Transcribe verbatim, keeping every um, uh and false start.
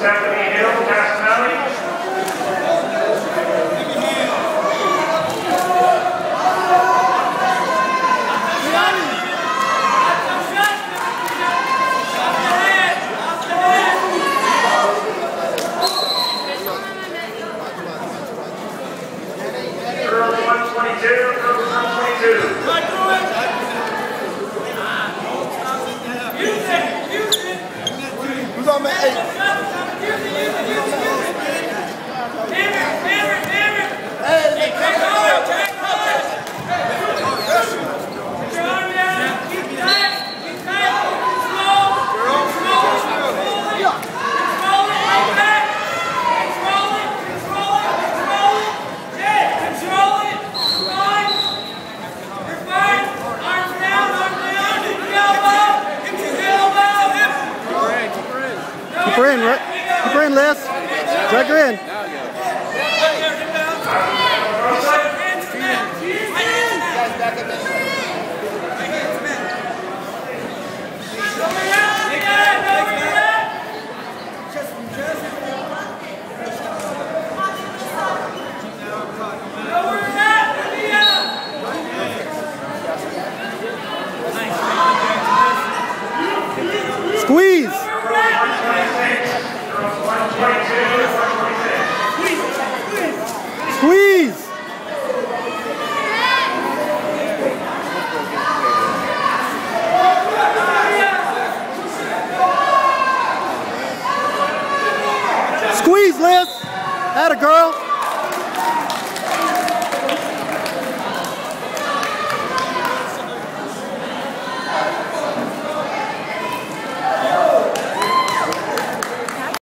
Stephanie Hill, Castanelli. Girls one twenty-two, girls one twenty-two. Who's on my eight? Keep her in, right? Keep her in, Liz. Drag her in. Squeeze. Squeeze! Squeeze, Liz! Atta girl!